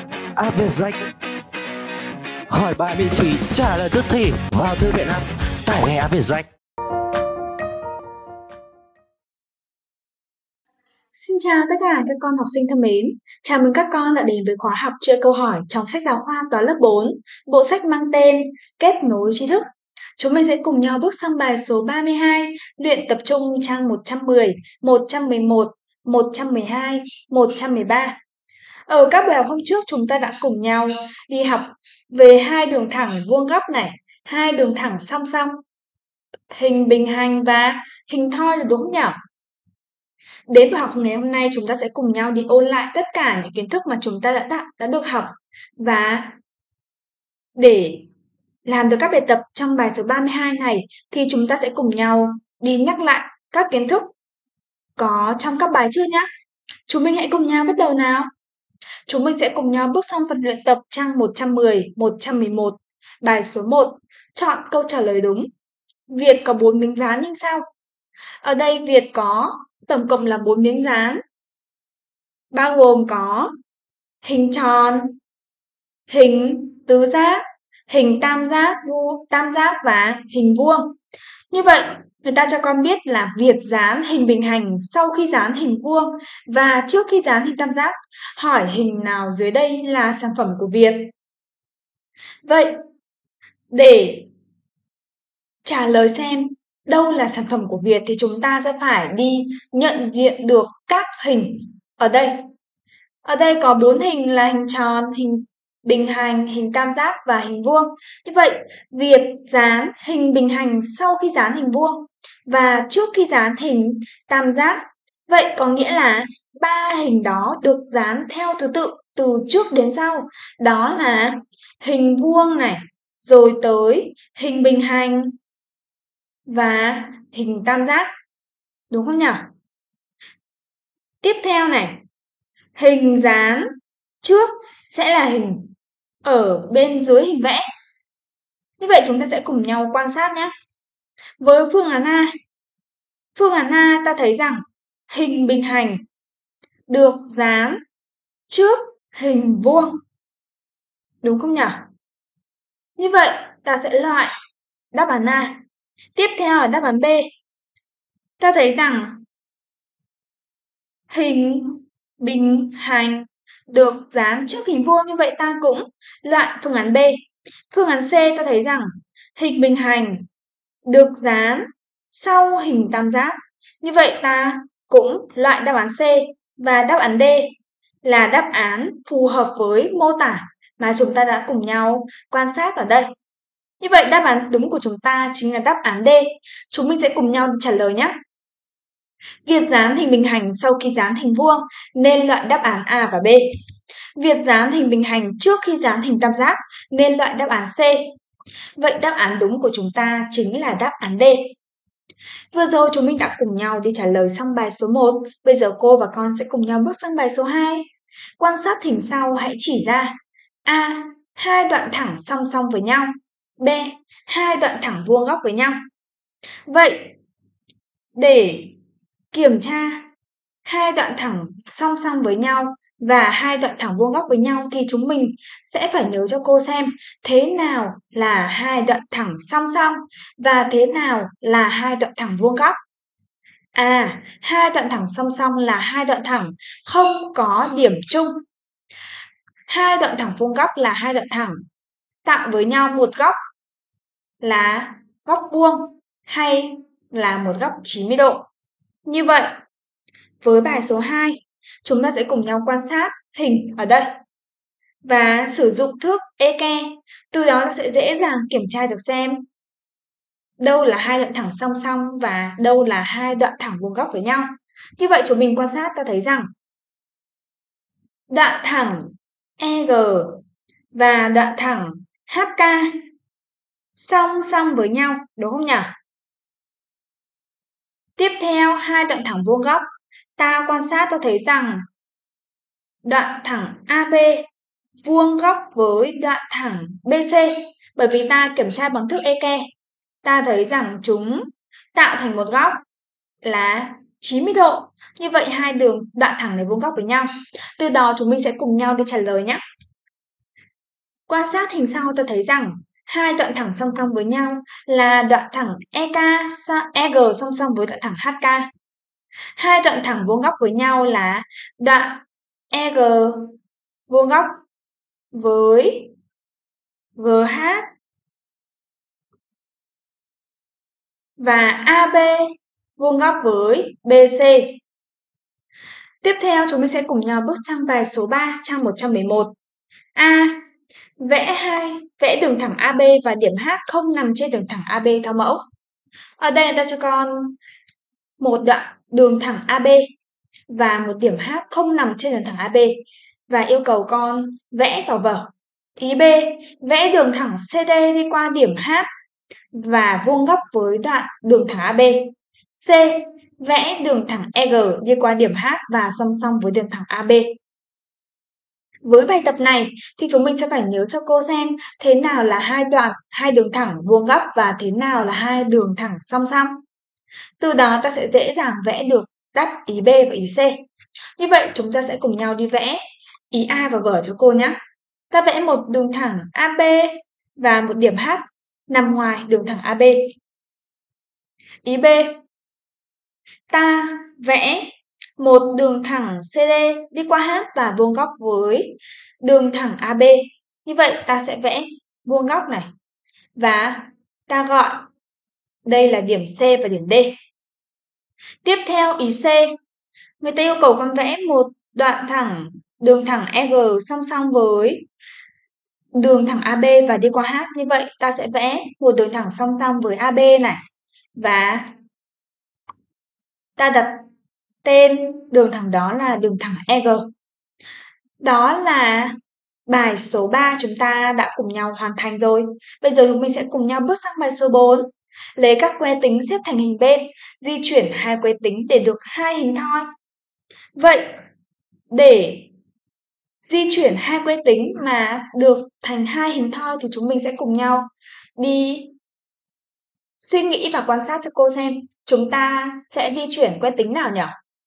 App Việt Danh. Hỏi bài miễn phí, trả lời tức thì vào thư viện app. Tải ngay App Việt Danh. Xin chào tất cả các con học sinh thân mến. Chào mừng các con đã đến với khóa học chơi câu hỏi trong sách giáo khoa toán lớp 4, bộ sách mang tên Kết nối tri thức. Chúng mình sẽ cùng nhau bước sang bài số 32, luyện tập trung trang 110, 111, 112, 113. Ở các bài học hôm trước chúng ta đã cùng nhau đi học về hai đường thẳng vuông góc này, hai đường thẳng song song, hình bình hành và hình thoi là đúng không nhỉ? Đến buổi học ngày hôm nay chúng ta sẽ cùng nhau đi ôn lại tất cả những kiến thức mà chúng ta đã được học. Và để làm được các bài tập trong bài số 32 này thì chúng ta sẽ cùng nhau đi nhắc lại các kiến thức có trong các bài trước nhé. Chúng mình hãy cùng nhau bắt đầu nào. Chúng mình sẽ cùng nhau bước sang phần luyện tập trang 110, 111, bài số 1. Chọn câu trả lời đúng. Việt có 4 miếng dán như sau. Ở đây Việt có tổng cộng là 4 miếng dán, bao gồm có hình tròn, hình tứ giác, hình tam giác và hình vuông. Như vậy, người ta cho con biết là Việt dán hình bình hành sau khi dán hình vuông và trước khi dán hình tam giác. Hỏi hình nào dưới đây là sản phẩm của Việt? Vậy, để trả lời xem đâu là sản phẩm của Việt thì chúng ta sẽ phải đi nhận diện được các hình ở đây. Ở đây có 4 hình là hình tròn, hình bình hành, hình tam giác và hình vuông. Như vậy, Việt dán hình bình hành sau khi dán hình vuông và trước khi dán hình tam giác. Vậy có nghĩa là 3 hình đó được dán theo thứ tự từ trước đến sau. Đó là hình vuông này, rồi tới hình bình hành và hình tam giác. Đúng không nhỉ? Tiếp theo này, hình dán trước sẽ là hình ở bên dưới hình vẽ. Như vậy chúng ta sẽ cùng nhau quan sát nhé. Với phương án A ta thấy rằng hình bình hành được dán trước hình vuông. Đúng không nhỉ? Như vậy ta sẽ loại đáp án A. Tiếp theo là đáp án B. Ta thấy rằng hình bình hành được dán trước hình vuông, như vậy ta cũng loại phương án B. Phương án C ta thấy rằng hình bình hành được dán sau hình tam giác. Như vậy ta cũng loại đáp án C và đáp án D là đáp án phù hợp với mô tả mà chúng ta đã cùng nhau quan sát ở đây. Như vậy đáp án đúng của chúng ta chính là đáp án D. Chúng mình sẽ cùng nhau trả lời nhé. Việt dán hình bình hành sau khi dán hình vuông nên loại đáp án A và B. Việt dán hình bình hành trước khi dán hình tam giác nên loại đáp án C. Vậy đáp án đúng của chúng ta chính là đáp án D. Vừa rồi chúng mình đã cùng nhau đi trả lời xong bài số 1. Bây giờ cô và con sẽ cùng nhau bước sang bài số 2. Quan sát hình sau hãy chỉ ra: A. Hai đoạn thẳng song song với nhau. B. Hai đoạn thẳng vuông góc với nhau. Vậy, để kiểm tra hai đoạn thẳng song song với nhau và hai đoạn thẳng vuông góc với nhau thì chúng mình sẽ phải nhớ cho cô xem thế nào là hai đoạn thẳng song song và thế nào là hai đoạn thẳng vuông góc. Hai đoạn thẳng song song là hai đoạn thẳng không có điểm chung. Hai đoạn thẳng vuông góc là hai đoạn thẳng tạo với nhau một góc là góc vuông hay là một góc 90 độ. Như vậy, với bài số 2, chúng ta sẽ cùng nhau quan sát hình ở đây và sử dụng thước eke. Từ đó ta sẽ dễ dàng kiểm tra được xem đâu là hai đoạn thẳng song song và đâu là hai đoạn thẳng vuông góc với nhau. Như vậy chúng mình quan sát ta thấy rằng đoạn thẳng EG và đoạn thẳng HK song song với nhau, đúng không nhỉ? Tiếp theo, hai đoạn thẳng vuông góc, ta quan sát ta thấy rằng đoạn thẳng AB vuông góc với đoạn thẳng BC. Bởi vì ta kiểm tra bằng thước eke, ta thấy rằng chúng tạo thành một góc là 90 độ. Như vậy hai đoạn thẳng này vuông góc với nhau. Từ đó chúng mình sẽ cùng nhau đi trả lời nhé. Quan sát hình sau ta thấy rằng hai đoạn thẳng song song với nhau là đoạn thẳng EG song song với đoạn thẳng HK. Hai đoạn thẳng vuông góc với nhau là đoạn EG vuông góc với GH và AB vuông góc với BC. Tiếp theo chúng mình sẽ cùng nhau bước sang bài số 3 trang 111. A. Vẽ đường thẳng AB và điểm H không nằm trên đường thẳng AB theo mẫu. Ở đây người ta cho con một đoạn đường thẳng AB và một điểm H không nằm trên đường thẳng AB và yêu cầu con vẽ vào vở. Ý B. Vẽ đường thẳng CD đi qua điểm H và vuông góc với đoạn đường thẳng AB. C. Vẽ đường thẳng EG đi qua điểm H và song song với đường thẳng AB. Với bài tập này thì chúng mình sẽ phải nhớ cho cô xem thế nào là hai đường thẳng vuông góc và thế nào là hai đường thẳng song song. Từ đó ta sẽ dễ dàng vẽ được đáp ý B và ý C. Như vậy chúng ta sẽ cùng nhau đi vẽ ý A vào vở cho cô nhé. Ta vẽ một đường thẳng AB và một điểm H nằm ngoài đường thẳng AB. Ý B. Ta vẽ một đường thẳng CD đi qua H và vuông góc với đường thẳng AB. Như vậy ta sẽ vẽ vuông góc này và ta gọi đây là điểm C và điểm D. Tiếp theo ý C, người ta yêu cầu con vẽ một đoạn thẳng đường thẳng EG song song với đường thẳng AB và đi qua H. Như vậy ta sẽ vẽ một đường thẳng song song với AB này và ta đặt tên đường thẳng đó là đường thẳng EG. Đó là bài số 3 chúng ta đã cùng nhau hoàn thành rồi. Bây giờ chúng mình sẽ cùng nhau bước sang bài số 4. Lấy các que tính xếp thành hình bên, di chuyển hai que tính để được hai hình thoi. Vậy, để di chuyển hai que tính mà được thành hai hình thoi thì chúng mình sẽ cùng nhau đi suy nghĩ và quan sát cho cô xem chúng ta sẽ di chuyển que tính nào nhỉ?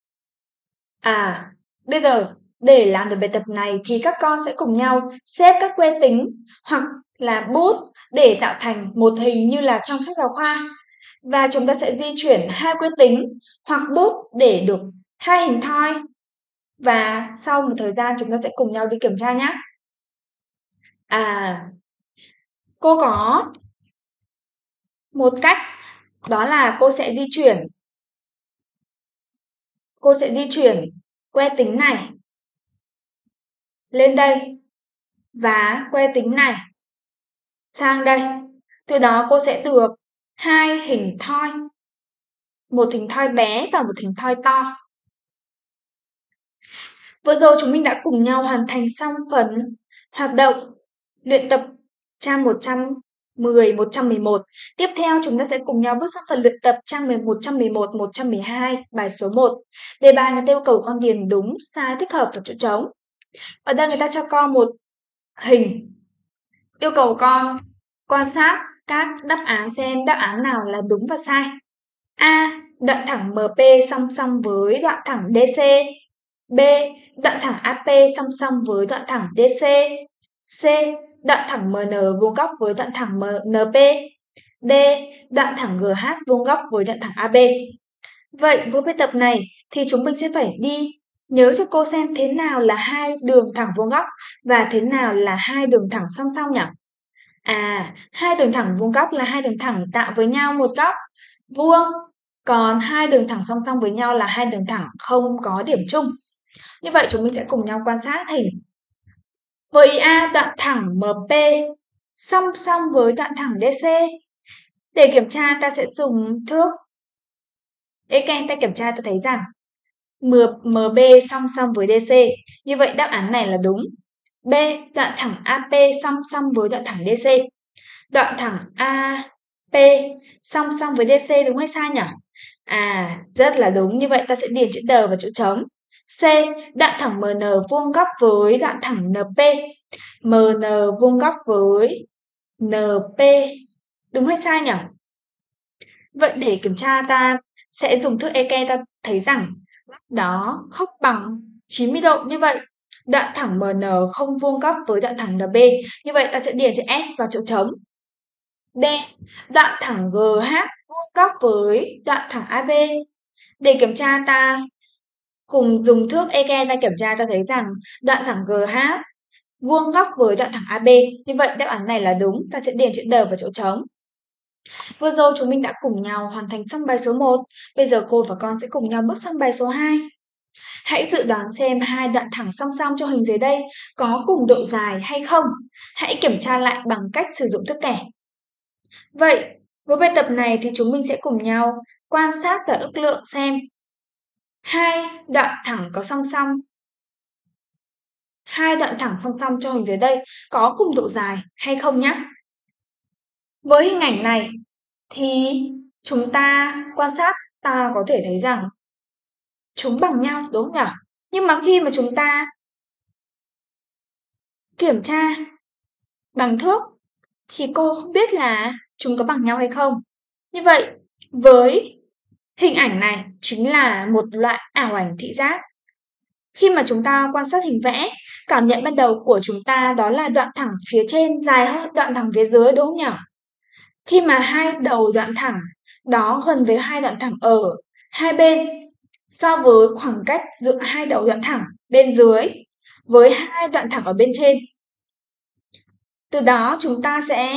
Bây giờ để làm được bài tập này thì các con sẽ cùng nhau xếp các que tính hoặc là bút để tạo thành một hình như là trong sách giáo khoa. Và chúng ta sẽ di chuyển hai que tính hoặc bút để được hai hình thoi. Và sau một thời gian chúng ta sẽ cùng nhau đi kiểm tra nhé. Cô có một cách đó là cô sẽ di chuyển que tính này lên đây và que tính này sang đây. Từ đó cô sẽ được hai hình thoi, một hình thoi bé và một hình thoi to. Vừa rồi chúng mình đã cùng nhau hoàn thành xong phần hoạt động luyện tập trang 110, 111. Tiếp theo chúng ta sẽ cùng nhau bước sang phần luyện tập trang 111, 112, bài số 1. Đề bài người ta yêu cầu con điền đúng, sai, thích hợp và chỗ trống. Ở đây người ta cho con một hình, yêu cầu con quan sát các đáp án xem đáp án nào là đúng và sai. A. Đoạn thẳng MP song song với đoạn thẳng DC. B. Đoạn thẳng AP song song với đoạn thẳng DC. C. Đoạn thẳng MN vuông góc với đoạn thẳng NP. D. Đoạn thẳng GH vuông góc với đoạn thẳng AB. Vậy với bài tập này thì chúng mình sẽ phải đi nhớ cho cô xem thế nào là hai đường thẳng vuông góc và thế nào là hai đường thẳng song song nhỉ? Hai đường thẳng vuông góc là hai đường thẳng tạo với nhau một góc vuông, còn hai đường thẳng song song với nhau là hai đường thẳng không có điểm chung. Như vậy chúng mình sẽ cùng nhau quan sát hình. Với A, đoạn thẳng MP song song với đoạn thẳng DC. Để kiểm tra ta sẽ dùng thước. Ta kiểm tra ta thấy rằng MB song song với DC. Như vậy đáp án này là đúng. B. Đoạn thẳng AP song song với đoạn thẳng DC. Đoạn thẳng AP song song với DC đúng hay sai nhỉ? Rất là đúng. Như vậy ta sẽ điền chữ D vào chỗ trống. C. Đoạn thẳng MN vuông góc với đoạn thẳng NP. MN vuông góc với NP. Đúng hay sai nhỉ? Vậy để kiểm tra ta sẽ dùng thước EK, ta thấy rằng đó khóc bằng 90 độ như vậy. đoạn thẳng MN không vuông góc với đoạn thẳng NB. Như vậy ta sẽ điền chữ S vào chỗ trống. D. Đoạn thẳng GH vuông góc với đoạn thẳng AB. Để kiểm tra ta cùng dùng thước Eke ta kiểm tra ta thấy rằng đoạn thẳng GH vuông góc với đoạn thẳng AB. Như vậy đáp án này là đúng, ta sẽ điền chữ D vào chỗ trống. Vừa rồi chúng mình đã cùng nhau hoàn thành xong bài số 1. Bây giờ cô và con sẽ cùng nhau bước sang bài số 2. Hãy dự đoán xem hai đoạn thẳng song song trong hình dưới đây có cùng độ dài hay không. Hãy kiểm tra lại bằng cách sử dụng thước kẻ. Vậy, với bài tập này thì chúng mình sẽ cùng nhau quan sát và ước lượng xem hai đoạn thẳng có song song. Hai đoạn thẳng song song trong hình dưới đây có cùng độ dài hay không nhé. Với hình ảnh này thì chúng ta quan sát ta có thể thấy rằng chúng bằng nhau đúng không nhỉ? Nhưng mà khi mà chúng ta kiểm tra bằng thước thì cô không biết là chúng có bằng nhau hay không. Như vậy, với hình ảnh này chính là một loại ảo ảnh thị giác. Khi mà chúng ta quan sát hình vẽ, cảm nhận ban đầu của chúng ta đó là đoạn thẳng phía trên dài hơn đoạn thẳng phía dưới đúng không nhỉ? Khi mà hai đầu đoạn thẳng đó gần với hai đoạn thẳng ở hai bên so với khoảng cách giữa hai đầu đoạn thẳng bên dưới với hai đoạn thẳng ở bên trên. Từ đó chúng ta sẽ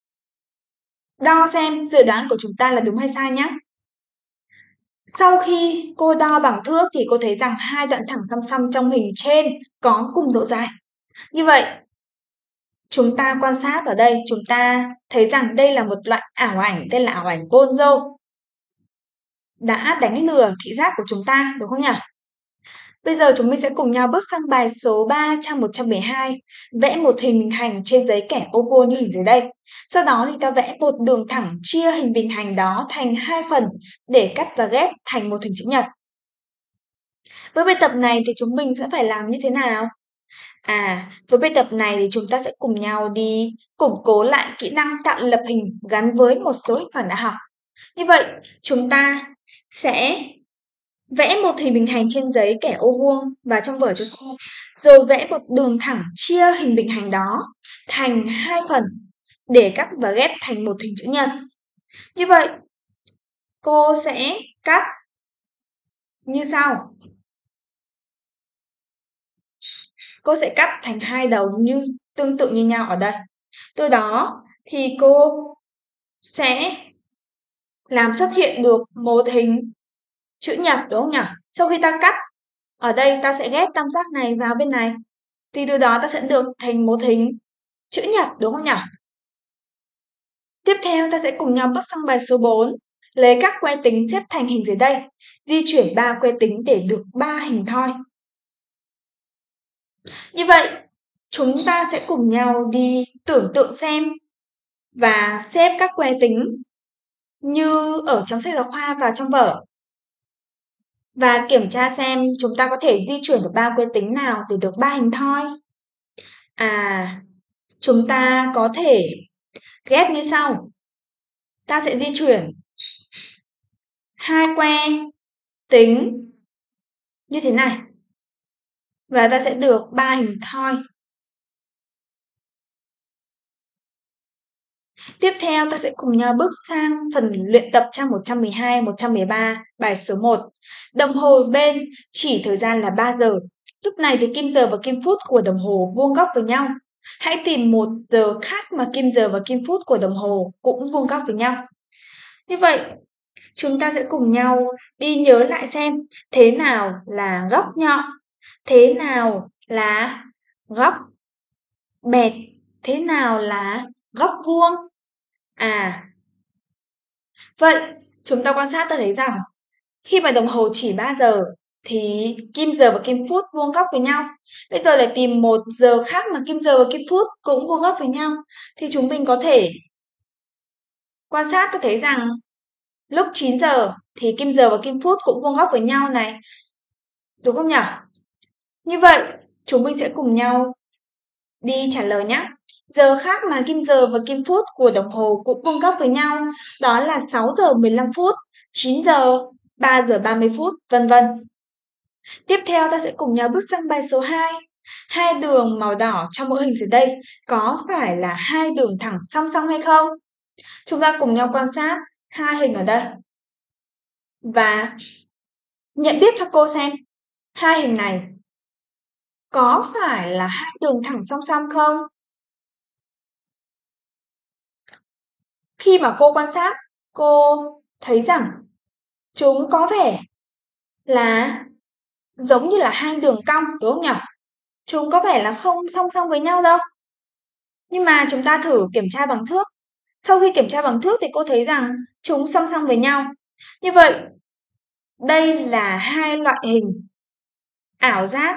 đo xem dự đoán của chúng ta là đúng hay sai nhé. Sau khi cô đo bằng thước thì cô thấy rằng hai đoạn thẳng song song trong hình trên có cùng độ dài. Như vậy, chúng ta quan sát ở đây, chúng ta thấy rằng đây là một loại ảo ảnh, tên là ảo ảnh Gonzo. Đã đánh lừa thị giác của chúng ta, đúng không nhỉ? Bây giờ chúng mình sẽ cùng nhau bước sang bài số 3 trang 112. Vẽ một hình hành trên giấy kẻ ô vuông như hình dưới đây. Sau đó thì ta vẽ một đường thẳng chia hình bình hành đó thành hai phần để cắt và ghép thành một hình chữ nhật. Với bài tập này thì chúng mình sẽ phải làm như thế nào? Với bài tập này thì chúng ta sẽ cùng nhau đi củng cố lại kỹ năng tạo lập hình gắn với một số hình phản đã học. Như vậy, chúng ta sẽ vẽ một hình bình hành trên giấy kẻ ô vuông và trong vở cho cô, rồi vẽ một đường thẳng chia hình bình hành đó thành hai phần để cắt và ghép thành một hình chữ nhật. Như vậy, cô sẽ cắt như sau. Cô sẽ cắt thành hai đầu tương tự như nhau ở đây. Từ đó thì cô sẽ làm xuất hiện được một hình chữ nhật đúng không nhỉ? Sau khi ta cắt, ở đây ta sẽ ghép tam giác này vào bên này. Thì từ đó ta sẽ được thành một hình chữ nhật đúng không nhỉ? Tiếp theo ta sẽ cùng nhau bước sang bài số 4. Lấy các que tính xếp thành hình dưới đây. Di chuyển 3 que tính để được 3 hình thoi. Như vậy, chúng ta sẽ cùng nhau đi tưởng tượng xem và xếp các que tính như ở trong sách giáo khoa vào trong vở. Và kiểm tra xem chúng ta có thể di chuyển được 3 que tính nào để được 3 hình thoi. Chúng ta có thể ghép như sau. Ta sẽ di chuyển 2 que tính như thế này. Và ta sẽ được 3 hình thoi. Tiếp theo ta sẽ cùng nhau bước sang phần luyện tập trang 112, 113, bài số 1. Đồng hồ bên chỉ thời gian là 3 giờ. Lúc này thì kim giờ và kim phút của đồng hồ vuông góc với nhau. Hãy tìm một giờ khác mà kim giờ và kim phút của đồng hồ cũng vuông góc với nhau. Như vậy, chúng ta sẽ cùng nhau đi nhớ lại xem thế nào là góc nhọn, thế nào là góc bẹt, thế nào là góc vuông. Vậy chúng ta quan sát ta thấy rằng khi mà đồng hồ chỉ 3 giờ thì kim giờ và kim phút vuông góc với nhau. Bây giờ để tìm một giờ khác mà kim giờ và kim phút cũng vuông góc với nhau thì chúng mình có thể quan sát ta thấy rằng lúc 9 giờ thì kim giờ và kim phút cũng vuông góc với nhau này. Đúng không nhỉ? Như vậy, chúng mình sẽ cùng nhau đi trả lời nhé. Giờ khác mà kim giờ và kim phút của đồng hồ cũng vuông góc với nhau, đó là 6 giờ 15 phút, 9 giờ, 3 giờ 30 phút, vân vân. Tiếp theo ta sẽ cùng nhau bước sang bài số 2. hai đường màu đỏ trong mẫu hình dưới đây có phải là hai đường thẳng song song hay không? Chúng ta cùng nhau quan sát hai hình ở đây và nhận biết cho cô xem hai hình này có phải là hai đường thẳng song song không? Khi mà cô quan sát, cô thấy rằng chúng có vẻ là giống như là hai đường cong, đúng không nhỉ? Chúng có vẻ là không song song với nhau đâu. Nhưng mà chúng ta thử kiểm tra bằng thước. Sau khi kiểm tra bằng thước thì cô thấy rằng chúng song song với nhau. Như vậy, đây là hai loại hình ảo giác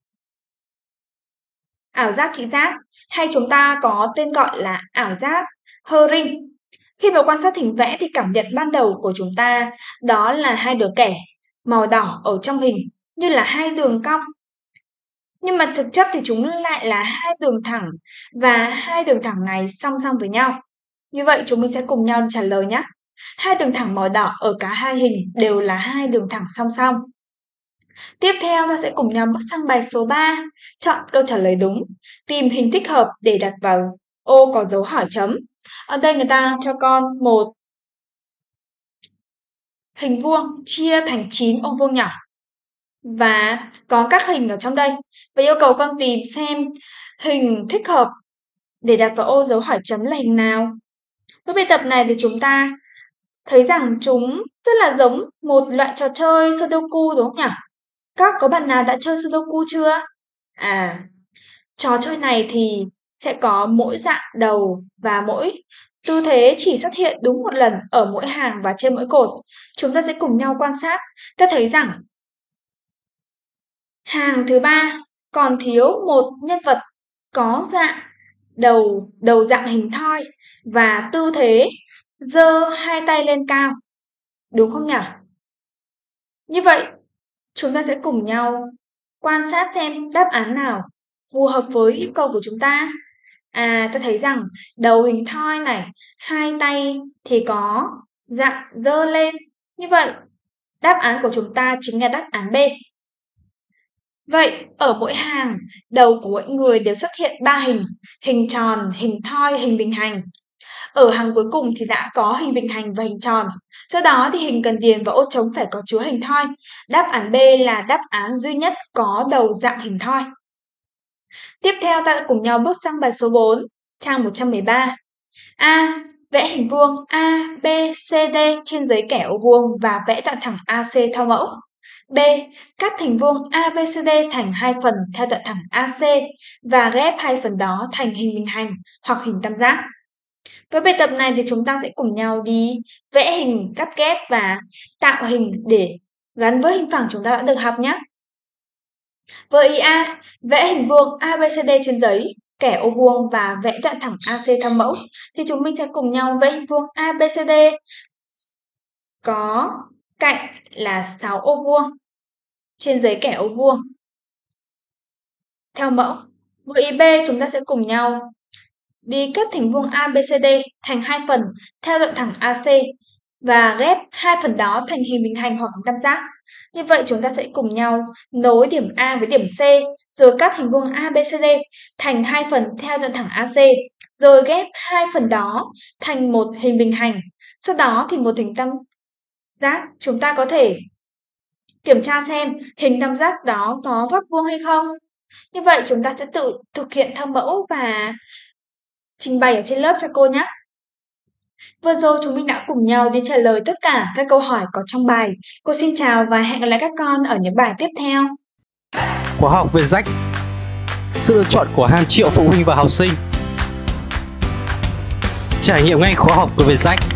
thị giác, hay chúng ta có tên gọi là ảo giác Hering. Khi mà quan sát hình vẽ thì cảm nhận ban đầu của chúng ta đó là hai đường kẻ màu đỏ ở trong hình như là hai đường cong. Nhưng mà thực chất thì chúng lại là hai đường thẳng và hai đường thẳng này song song với nhau. Như vậy chúng mình sẽ cùng nhau trả lời nhé. Hai đường thẳng màu đỏ ở cả hai hình đều là hai đường thẳng song song. Tiếp theo ta sẽ cùng nhau bước sang bài số 3. Chọn câu trả lời đúng. Tìm hình thích hợp để đặt vào ô có dấu hỏi chấm. Ở đây người ta cho con một hình vuông chia thành 9 ô vuông nhỏ. Và có các hình ở trong đây. Và yêu cầu con tìm xem hình thích hợp để đặt vào ô dấu hỏi chấm là hình nào. Với bài tập này thì chúng ta thấy rằng chúng rất là giống một loại trò chơi Sudoku, đúng không nhỉ? Các có bạn nào đã chơi Sudoku chưa? Trò chơi này thì sẽ có mỗi dạng đầu và mỗi tư thế chỉ xuất hiện đúng một lần ở mỗi hàng và trên mỗi cột. Chúng ta sẽ cùng nhau quan sát. Ta thấy rằng hàng thứ 3 còn thiếu một nhân vật có dạng đầu dạng hình thoi và tư thế giơ hai tay lên cao. Đúng không nhỉ? Như vậy, chúng ta sẽ cùng nhau quan sát xem đáp án nào phù hợp với yêu cầu của chúng ta. Ta thấy rằng đầu hình thoi này, hai tay thì có dạng giơ lên. Như vậy, đáp án của chúng ta chính là đáp án B. Vậy, ở mỗi hàng, đầu của mỗi người đều xuất hiện 3 hình: hình tròn, hình thoi, hình bình hành. Ở hàng cuối cùng thì đã có hình bình hành và hình tròn. Do đó thì hình cần điền vào ô trống phải có chứa hình thoi. Đáp án B là đáp án duy nhất có đầu dạng hình thoi. Tiếp theo ta đã cùng nhau bước sang bài số 4, trang 113. A. Vẽ hình vuông A, B, C, D trên giấy kẻ ô vuông và vẽ đoạn thẳng AC theo mẫu. B. Cắt hình vuông ABCD thành hai phần theo đoạn thẳng AC và ghép hai phần đó thành hình bình hành hoặc hình tam giác. Với bài tập này thì chúng ta sẽ cùng nhau đi vẽ hình cắt ghép và tạo hình để gắn với hình phẳng chúng ta đã được học nhé. Với ý A, vẽ hình vuông ABCD trên giấy, kẻ ô vuông và vẽ đoạn thẳng AC theo mẫu, thì chúng mình sẽ cùng nhau vẽ hình vuông ABCD có cạnh là 6 ô vuông trên giấy kẻ ô vuông theo mẫu. Với ý B, chúng ta sẽ cùng nhau đi cắt hình vuông ABCD thành hai phần theo đoạn thẳng AC và ghép hai phần đó thành hình bình hành hoặc hình tam giác. Như vậy chúng ta sẽ cùng nhau nối điểm A với điểm C, rồi cắt hình vuông ABCD thành hai phần theo đoạn thẳng AC, rồi ghép hai phần đó thành một hình bình hành. Sau đó thì một hình tam giác chúng ta có thể kiểm tra xem hình tam giác đó có góc vuông hay không. Như vậy chúng ta sẽ tự thực hiện theo mẫu và trình bày ở trên lớp cho cô nhé. Vừa rồi chúng mình đã cùng nhau đi trả lời tất cả các câu hỏi có trong bài. Cô xin chào và hẹn gặp lại các con ở những bài tiếp theo. Khóa học về rách, sự lựa chọn của hàng triệu phụ huynh và học sinh. Trải nghiệm ngay khóa học về rách.